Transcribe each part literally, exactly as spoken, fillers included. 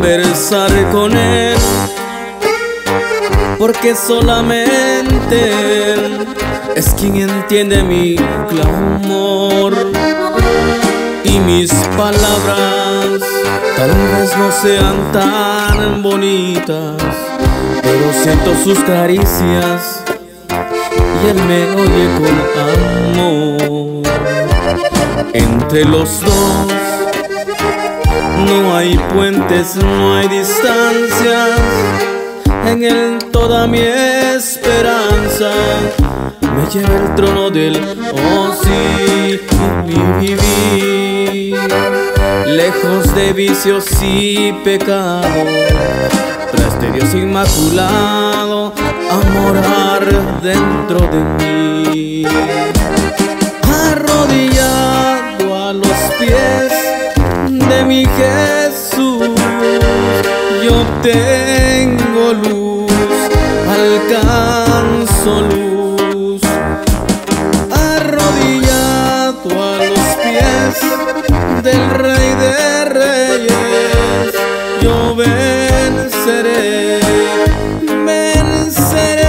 conversar con Él, porque solamente Él es quien entiende mi clamor. Y mis palabras tal vez no sean tan bonitas, pero siento sus caricias y Él me oye con amor. Entre los dos no hay puentes, no hay distancias. En Él toda mi esperanza me lleva al trono del oh sí, mi vivir, lejos de vicios y pecados, tras de Dios inmaculado, a morar dentro de mí. Arrodillado a los pies de mi Jesús, yo tengo luz, alcanzo luz. Arrodillado a los pies del Rey de Reyes, yo venceré, venceré.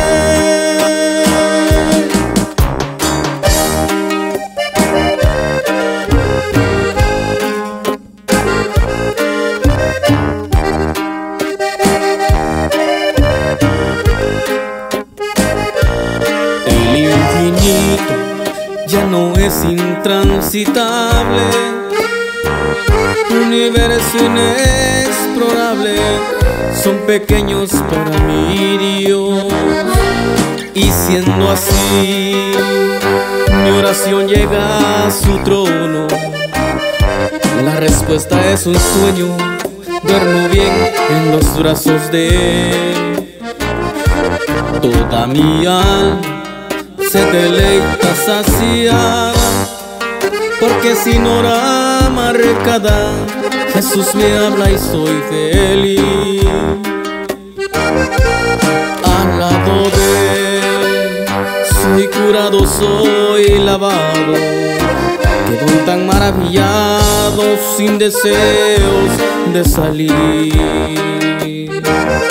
Ya no es intransitable, universo inexplorable, son pequeños para mi Dios. Y siendo así, mi oración llega a su trono. La respuesta es un sueño, duermo bien en los brazos de Él. Toda mi alma se deleita saciada, porque sin hora marcada Jesús me habla y soy feliz. Al lado de Él soy curado, soy lavado, quedo tan maravillado, sin deseos de salir.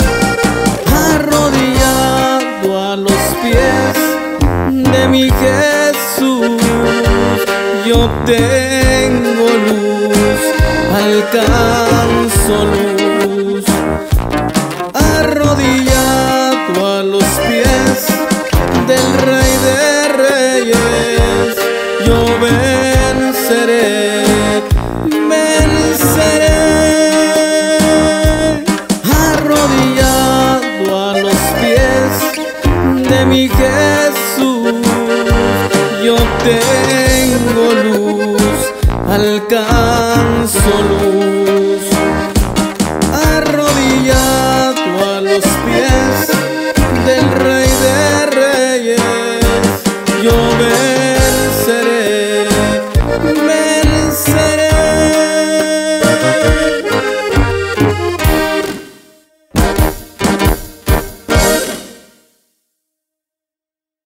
Arrodillado a los pies de mi Jesús, yo tengo luz, alcanzo luz. Arrodillado a los pies del Rey de Reyes, yo venceré, venceré. Arrodillado a los pies de mi Jesús, yo tengo luz, alcanzo luz. Arrodillado a los